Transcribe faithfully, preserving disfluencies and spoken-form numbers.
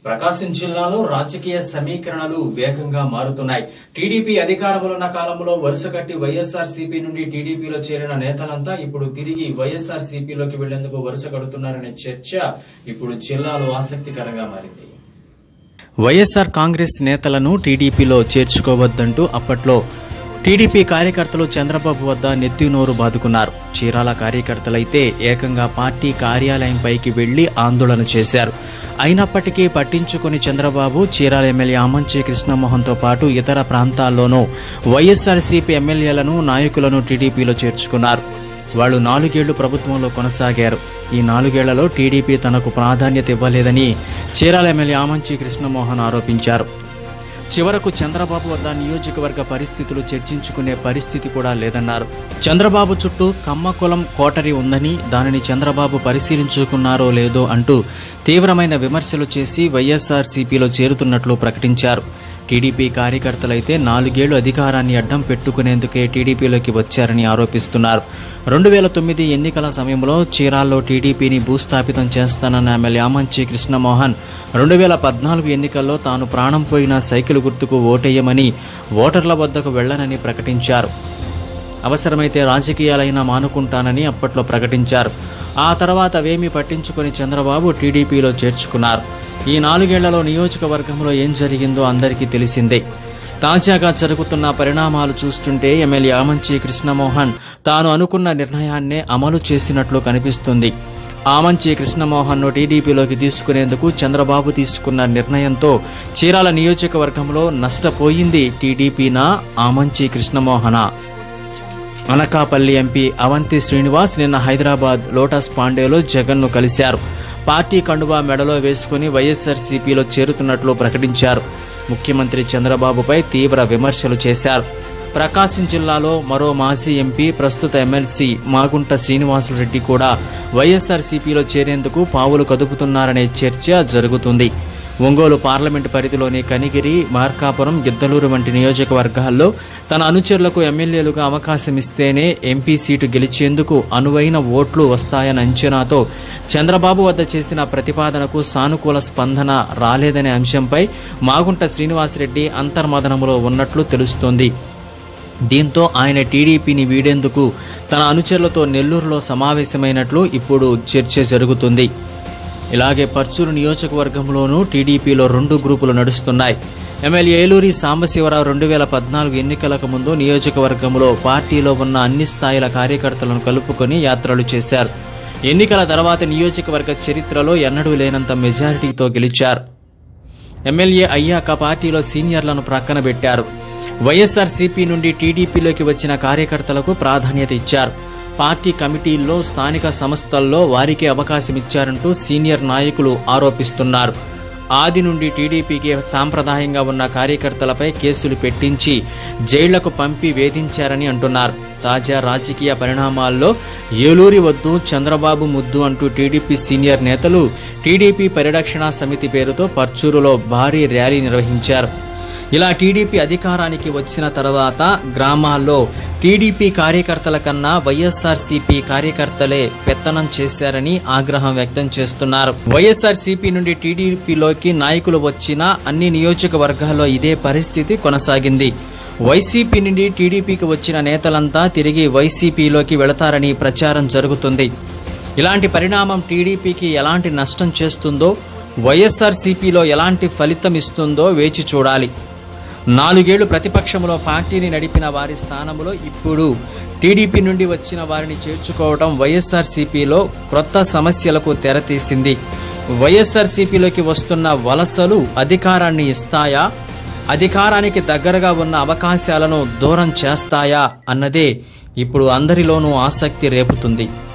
ప్రకాశం జిల్లాలో రాజకీయ సమీకరణలు వేగంగా మారుతున్నాయి. టీడీపీ అధికారంలో ఉన్న కాలంలో వరుస కట్టి వైఎస్ఆర్సీపీ నుండి టీడీపీలో చేరిన నేతలంతా ఇప్పుడు తిరిగి వైఎస్ఆర్సీపీలోకి వెళ్లేందుకు వరుస కడుతున్నారనే చర్చ ఇప్పుడు జిల్లాలో ఆసక్తికరంగా మారింది. వైఎస్ఆర్ కాంగ్రెస్ నేతలను టీడీపీలో చేర్చుకోవద్దంటూ అప్పట్లో టీడీపీ కార్యకర్తలు చంద్రబాబు వద్ద నెత్తినోరు బాదుకున్నారు. చీరాల కార్యకర్తలైతే ఏకంగా పార్టీ కార్యాలయంపైకి వెళ్లి ఆందోళన చేశారు. అయినప్పటికీ పట్టించుకుని చంద్రబాబు చీరాల ఎమ్మెల్యే ఆమంచి కృష్ణమోహన్తో పాటు ఇతర ప్రాంతాల్లోనూ వైఎస్ఆర్సీపీ ఎమ్మెల్యేలను నాయకులను టీడీపీలో చేర్చుకున్నారు. వాళ్లు నాలుగేళ్లు ప్రభుత్వంలో కొనసాగారు. ఈ నాలుగేళ్లలో టీడీపీ తనకు ప్రాధాన్యత ఇవ్వలేదని చీరాల ఎమ్మెల్యే ఆమంచి కృష్ణమోహన్ ఆరోపించారు. చివరకు చంద్రబాబు వద్ద నియోజకవర్గ పరిస్థితులు చర్చించుకునే పరిస్థితి కూడా లేదన్నారు. చంద్రబాబు చుట్టూ కమ్మకులం కోటరీ ఉందని, దానిని చంద్రబాబు పరిశీలించుకున్నారో లేదో అంటూ తీవ్రమైన విమర్శలు చేసి వైఎస్ఆర్సీపీలో చేరుతున్నట్లు ప్రకటించారు. టీడీపీ కార్యకర్తలైతే నాలుగేళ్లు అధికారాన్ని అడ్డం పెట్టుకునేందుకే టీడీపీలోకి వచ్చారని ఆరోపిస్తున్నారు. రెండు వేల తొమ్మిది ఎన్నికల సమయంలో చీరాల్లో టీడీపీని భూస్థాపితం చేస్తానన్న ఎమ్మెల్యే ఆమంచి కృష్ణమోహన్ రెండు వేల పద్నాలుగు ఎన్నికల్లో తాను ప్రాణం పోయిన సైకిల్ గుర్తుకు ఓటేయమని, ఓటర్ల వద్దకు వెళ్లనని ప్రకటించారు. అవసరమైతే రాజకీయాలైనా మానుకుంటానని అప్పట్లో ప్రకటించారు. ఆ తర్వాత అవేమీ పట్టించుకుని చంద్రబాబు టీడీపీలో చేర్చుకున్నారు. ఈ నాలుగేళ్లలో నియోజకవర్గంలో ఏం జరిగిందో అందరికీ తెలిసిందే. తాజాగా జరుగుతున్న పరిణామాలు చూస్తుంటే ఎమ్మెల్యే ఆమంచి కృష్ణమోహన్ తాను అనుకున్న నిర్ణయాన్నే అమలు చేసినట్లు కనిపిస్తుంది. ఆమంచి కృష్ణమోహన్ను టీడీపీలోకి తీసుకునేందుకు చంద్రబాబు తీసుకున్న నిర్ణయంతో చీరాల నియోజకవర్గంలో నష్టపోయింది టీడీపీనా, ఆమంచి కృష్ణమోహనా? అనకాపల్లి ఎంపీ అవంతి శ్రీనివాస్ నిన్న హైదరాబాద్ లోటస్ పాండేలో జగన్ను కలిశారు. పార్టీ కండువా మెడలో వేసుకుని వైఎస్ఆర్సీపీలో చేరుతున్నట్లు ప్రకటించారు. ముఖ్యమంత్రి చంద్రబాబుపై తీవ్ర విమర్శలు చేశారు. ప్రకాశం జిల్లాలో మరో మాజీ ఎంపీ, ప్రస్తుత ఎమ్మెల్సీ మాగుంట శ్రీనివాసులరెడ్డి కూడా వైఎస్ఆర్సీపీలో చేరేందుకు పావులు కదుపుతున్నారనే చర్చ జరుగుతుంది. ఒంగోలు పార్లమెంటు పరిధిలోని కనిగిరి, మార్కాపురం, గిద్దలూరు వంటి నియోజకవర్గాల్లో తన అనుచరులకు ఎమ్మెల్యేలుగా అవకాశం ఇస్తేనే ఎంపీ సీటు గెలిచేందుకు అనువైన ఓట్లు వస్తాయన్న అంచనాతో చంద్రబాబు వద్ద చేసిన ప్రతిపాదనకు సానుకూల స్పందన రాలేదనే అంశంపై మాగుంట శ్రీనివాసరెడ్డి అంతర్మథనంలో ఉన్నట్లు తెలుస్తోంది. దీంతో ఆయన టీడీపీని వీడేందుకు తన అనుచరులతో నెల్లూరులో సమావేశమైనట్లు ఇప్పుడు చర్చ జరుగుతుంది. ఇలాగే పర్చూరు నియోజకవర్గంలోనూ టీడీపీలో రెండు గ్రూపులు నడుస్తున్నాయి. ఎమ్మెల్యే ఏలూరి సాంబశివరావు రెండు వేల పద్నాలుగు ఎన్నికలకు ముందు నియోజకవర్గంలో పార్టీలో ఉన్న అన్ని స్థాయిల కార్యకర్తలను కలుపుకొని యాత్రలు చేశారు. ఎన్నికల తర్వాత నియోజకవర్గ చరిత్రలో ఎన్నడూ లేనంత మెజారిటీతో గెలిచారు. ఎమ్మెల్యే అయ్యాక పార్టీలో సీనియర్లను ప్రక్కన పెట్టారు. వైఎస్ఆర్సీపీ నుండి టీడీపీలోకి వచ్చిన కార్యకర్తలకు ప్రాధాన్యత ఇచ్చారు. పార్టీ కమిటీల్లో, స్థానిక సంస్థల్లో వారికే అవకాశం ఇచ్చారంటూ సీనియర్ నాయకులు ఆరోపిస్తున్నారు. ఆది నుండి టీడీపీకి సాంప్రదాయంగా ఉన్న కార్యకర్తలపై కేసులు పెట్టించి జైళ్లకు పంపి వేధించారని అంటున్నారు. తాజా రాజకీయ పరిణామాల్లో ఏలూరి వద్దు, చంద్రబాబు ముద్దు అంటూ టీడీపీ సీనియర్ నేతలు టీడీపీ పరిరక్షణ సమితి పేరుతో పర్చూరులో భారీ ర్యాలీ నిర్వహించారు. ఇలా టీడీపీ అధికారానికి వచ్చిన తర్వాత గ్రామాల్లో టీడీపీ కార్యకర్తల కన్నా వైఎస్ఆర్సీపీ కార్యకర్తలే పెత్తనం చేశారని ఆగ్రహం వ్యక్తం చేస్తున్నారు. వైఎస్ఆర్సీపీ నుండి టీడీపీలోకి నాయకులు వచ్చిన అన్ని నియోజకవర్గాల్లో ఇదే పరిస్థితి కొనసాగింది. వైసీపీ నుండి టీడీపీకి వచ్చిన నేతలంతా తిరిగి వైసీపీలోకి వెళతారని ప్రచారం జరుగుతుంది. ఇలాంటి పరిణామం టీడీపీకి ఎలాంటి నష్టం చేస్తుందో, వైఎస్ఆర్సీపీలో ఎలాంటి ఫలితం ఇస్తుందో వేచి చూడాలి. నాలుగేళ్లు ప్రతిపక్షంలో పార్టీని నడిపిన వారి స్థానంలో ఇప్పుడు టీడీపీ నుండి వచ్చిన వారిని చేర్చుకోవడం వైఎస్ఆర్సీపీలో క్రొత్త సమస్యలకు తెరతీసింది. వైఎస్ఆర్సీపీలోకి వస్తున్న వలసలు అధికారాన్ని ఇస్తాయా, అధికారానికి దగ్గరగా ఉన్న అవకాశాలను దూరం చేస్తాయా అన్నదే ఇప్పుడు అందరిలోనూ ఆసక్తి రేపుతుంది.